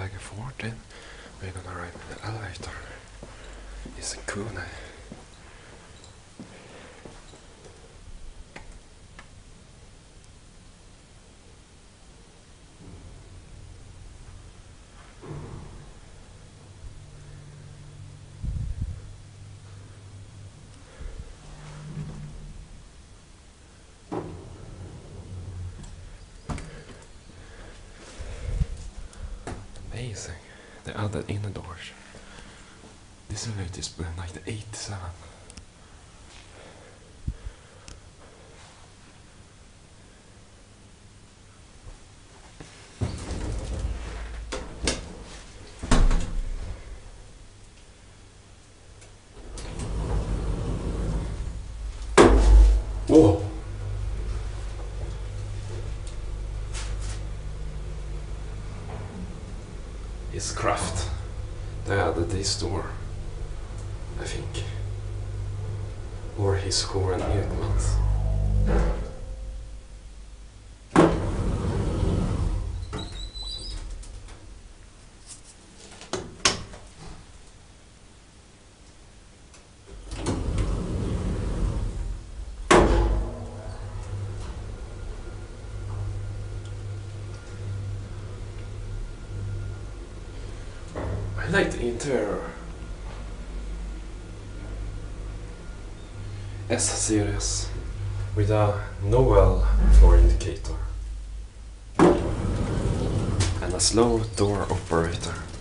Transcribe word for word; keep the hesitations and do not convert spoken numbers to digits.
Läge fourteen. We're gonna ride with the elevator. It's a cool night. Amazing. The other inner doors. This elevator is built like the eighty-seven. Whoa! It's craft. They added this door, I think. Or his core and Ekmans. I like the interior. S-series with a Noel floor indicator and a slow door operator.